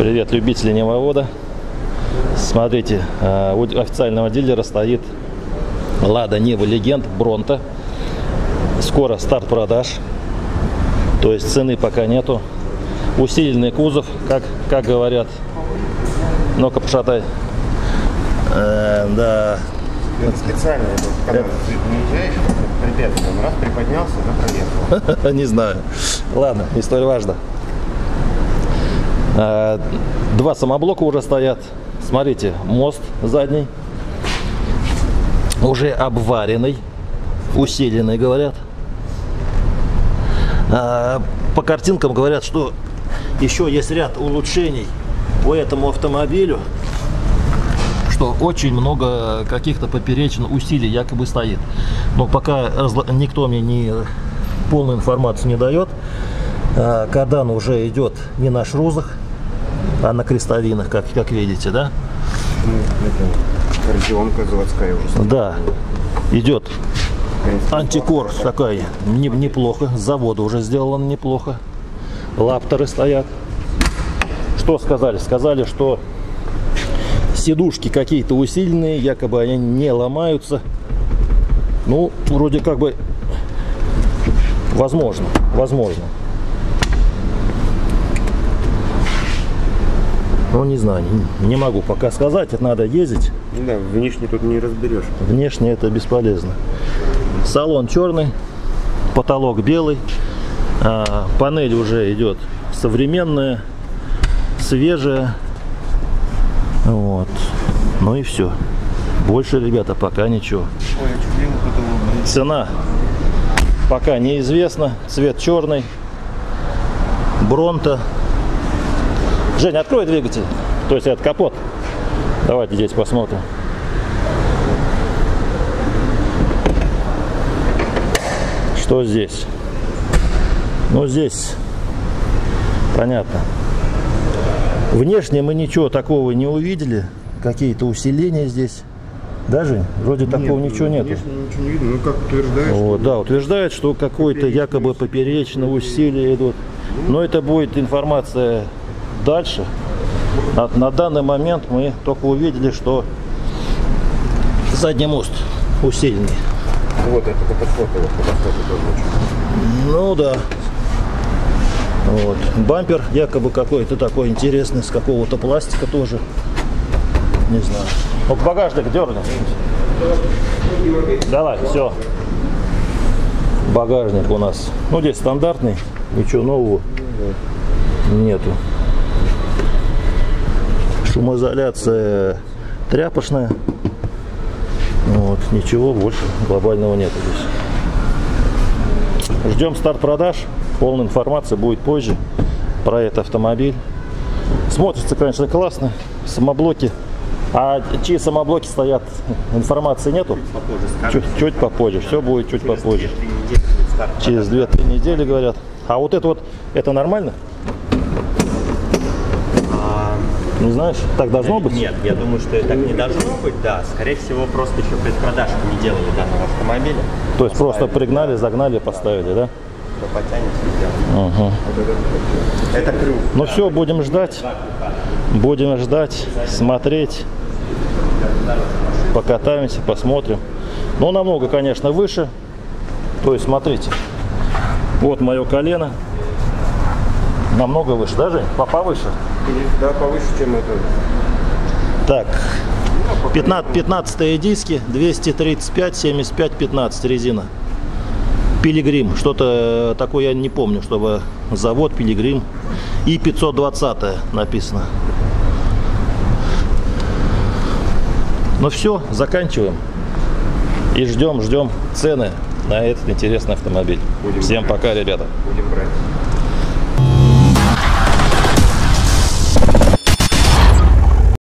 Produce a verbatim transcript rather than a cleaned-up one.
Привет, любители Немовода. Смотрите, у официального дилера стоит Лада Нива Легенд Бронто. Скоро старт продаж, то есть цены пока нету. Усиленный кузов, как, как говорят. Ну-ка, пошатай. Э, да. Это специально, это, когда это... ты уезжаешь, препятствие, он раз приподнялся, да, проехал. Не знаю. Ладно, история важна. Два самоблока уже стоят. Смотрите, мост задний. Уже обваренный, усиленный, говорят. По картинкам говорят, что еще есть ряд улучшений по этому автомобилю, что очень много каких-то поперечных усилий якобы стоит. Но пока никто мне не полную информацию не дает. Кардан уже идет не на шрузах, а на крестовинах, как, как видите, да? Ну, это кардионка заводская уже. Да, идет антикор такая, не, неплохо, с завода уже сделано неплохо. Лапторы стоят. Что сказали? Сказали, что сидушки какие-то усиленные, якобы они не ломаются. Ну, вроде как бы возможно, возможно. Ну, не знаю, не, не могу пока сказать, это надо ездить. Да, внешне тут не разберешь. Внешне это бесполезно. Салон черный, потолок белый, а, панель уже идет современная, свежая. Вот. Ну и все. Больше, ребята, пока ничего. Ой, цена пока неизвестна. Цвет черный. Бронто. Жень, открой двигатель. То есть это капот. Давайте здесь посмотрим. Что здесь? Ну, здесь понятно. Внешне мы ничего такого не увидели. Какие-то усиления здесь. Да, Жень? Вроде нет, такого ничего нет. Внешне ничего не видно. Ну, как утверждают. Вот, что... Да, утверждает, что какое-то якобы поперечное усилие идут. Но это будет информация дальше. На, на данный момент мы только увидели, что задний мост усиленный. Вот это катастрофа, вот катастрофа тоже очень. Ну да. Вот. Бампер якобы какой-то такой интересный, с какого-то пластика тоже. Не знаю. Вот багажник дерни. Давай, все. Багажник у нас. Ну, здесь стандартный, ничего нового нету. Шумоизоляция тряпочная. Вот, ничего больше глобального нету здесь. Ждем старт продаж. Полная информация будет позже про этот автомобиль. Смотрится, конечно, классно. Самоблоки. А чьи самоблоки стоят, информации нету? Чуть, чуть попозже. Все будет чуть через попозже. Через две-три недели, говорят. А вот это вот, это нормально? Не знаешь, так должно быть? Нет, я думаю, что так не должно быть, да. Скорее всего, просто еще предпродажку не делали данного автомобиля. То есть просто пригнали, загнали, поставили, да? Угу. Это крюк. Ну все, будем ждать. Будем ждать, смотреть. Покатаемся, посмотрим. Но намного, конечно, выше. То есть, смотрите. Вот мое колено. Намного выше, да, Жень? Повыше? Да, повыше, чем это. Так, пятнадцатые диски, двести тридцать пять, семьдесят пять, пятнадцать резина. Пилигрим, что-то такое я не помню, чтобы завод Пилигрим. И пятьсот двадцать написано. Ну все, заканчиваем. И ждем, ждем цены на этот интересный автомобиль. Будем Всем брать. Пока, ребята. Будем брать.